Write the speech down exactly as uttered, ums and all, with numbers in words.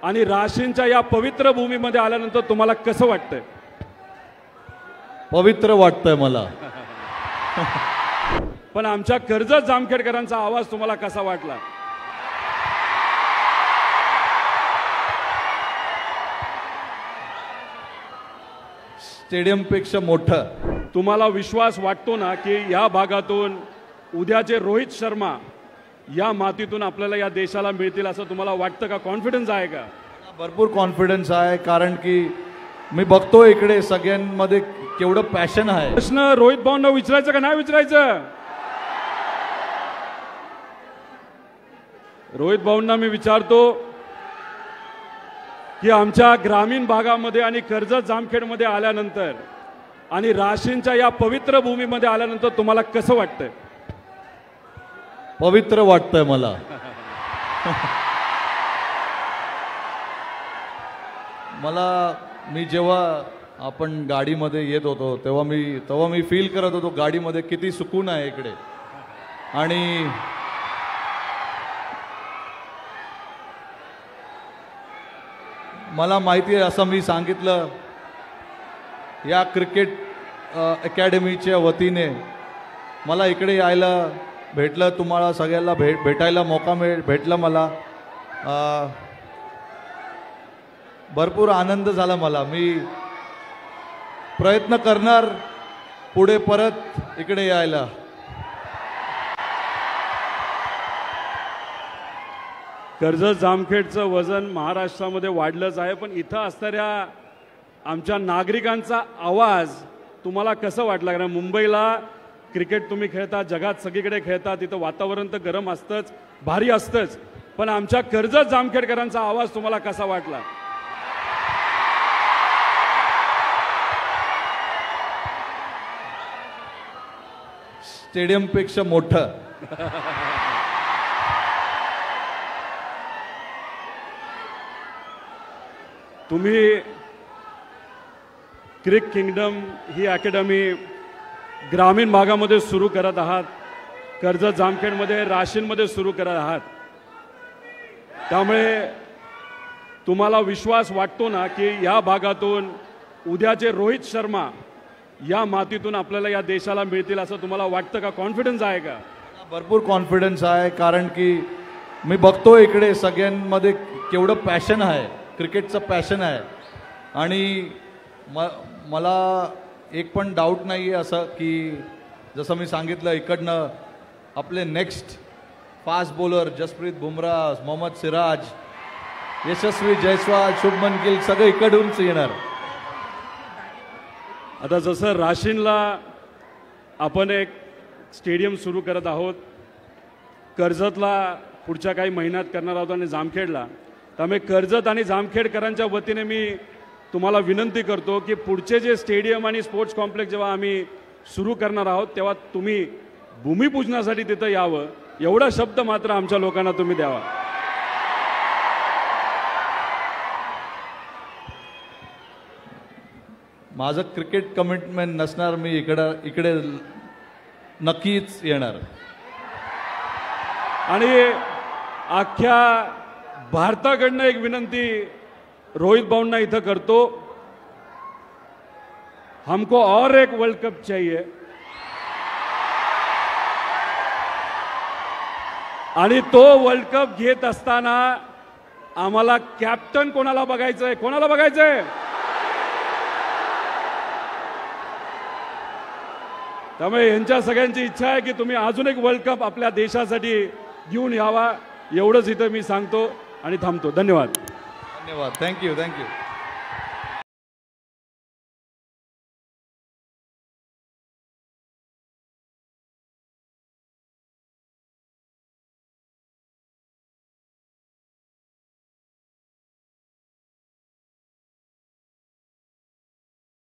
आणि राशींच्या या पवित्र भूमीमध्ये आल्यानंतर तुम्हाला कसं वाटतंय? पवित्र वाटतंय मला. पण आमच्या कर्जत जामखेडकरांचा आवाज तुम्हाला कसा वाटला? स्टेडियम पेक्षा मोठं. तुम्हाला विश्वास वाटतो ना की या भागातून उद्याचे रोहित शर्मा या मातीतून आपल्याला या देशाला मिळतील असं तुम्हाला वाटतं का? कॉन्फिडन्स आहे का? भरपूर कॉन्फिडन्स आहे, कारण की मी बघतो इकडे सगळ्यांमध्ये केवढं पॅशन आहे. प्रश्न रोहित भाऊंना विचारायचं का नाही विचारायचं? रोहित भाऊंना मी विचारतो की आमच्या ग्रामीण भागामध्ये आणि कर्जत जामखेडमध्ये आल्यानंतर आणि राशींच्या या पवित्र भूमीमध्ये आल्यानंतर तुम्हाला कसं वाटतंय? पवित्र वाटतंय मला. मला मी जेव्हा आपण गाडीमध्ये येत होतो तेव्हा मी तेव्हा मी फील करत होतो गाडीमध्ये किती सुकून आहे इकडे. आणि मला माहिती आहे, असं मी सांगितलं, या क्रिकेट अकॅडमीच्या वतीने मला इकडे यायला भेटलं, तुम्हाला सगळ्याला भेट भेटायला मौका मिळ भेटला मला. भरपूर आनंद झाला मला. मी प्रयत्न करणार पुढे परत इकडे यायला. कर्जत जामखेडचं वजन महाराष्ट्रामध्ये वाढलंच आहे, पण इथं असणाऱ्या आमच्या नागरिकांचा आवाज तुम्हाला कसं वाटला? कारण मुंबईला क्रिकेट तुम्ही खेळता, जगात सगळीकडे खेळता, तिथं वातावरण तर गरम असतंच, भारी असतंच, पण आमच्या कर्जत जामखेडकरांचा आवाज तुम्हाला कसा वाटला? स्टेडियम पेक्षा मोठं. तुम्ही क्रिक किंगडम ही अकॅडमी ग्रामीण भागामध्ये सुरू करत आहात, कर्जत जामखेडमध्ये राशींमध्ये सुरू करत आहात, त्यामुळे तुम्हाला विश्वास वाटतो ना की या भागातून उद्याचे रोहित शर्मा या मातीतून आपल्याला या देशाला मिळतील असं तुम्हाला वाटतं का? कॉन्फिडन्स आहे का? भरपूर कॉन्फिडन्स आहे, कारण की मी बघतो इकडे सगळ्यांमध्ये केवढं पॅशन आहे, क्रिकेटचं पॅशन आहे. आणि म मला एक पण डाऊट नाही आहे असं की जसं मी सांगितलं, इकडनं आपले next fast bowler Jasprit Bumrah, Mohammed Siraj, Yashasvi Jaiswal, Shubman Gill सगळे इकडूनच येणार. आता जसं राशींला आपण एक स्टेडियम सुरू करत आहोत, कर्जतला पुढच्या काही महिन्यात करणार आहोत आणि जामखेडला, त्यामुळे कर्जत आणि जामखेडकरांच्या वतीने मी तुम्हाला विनंती करतो की पुढचे जे स्टेडियम आणि स्पोर्ट्स कॉम्प्लेक्स जेव्हा आम्ही सुरू करणार आहोत तेव्हा तुम्ही भूमिपूजनासाठी तिथं यावं, एवढा शब्द मात्र आमच्या लोकांना तुम्ही द्यावा. माझं क्रिकेट कमिटमेंट नसणार, मी इकडं इकडे नक्कीच येणार. आणि अख्ख्या भारताकडनं एक विनंती रोहित भाऊंना इथं करतो, हमको और एक वर्ल्ड कप चाहिए. आणि तो वर्ल्ड कप घेत असताना आम्हाला कॅप्टन कोणाला बघायचंय? कोणाला बघायचंय? त्यामुळे यांच्या सगळ्यांची इच्छा आहे की तुम्ही अजून एक वर्ल्ड कप आपल्या देशासाठी घेऊन यावा. एवढंच इथं मी सांगतो आणि थांबतो. धन्यवाद. धन्यवाद. Thank you thank you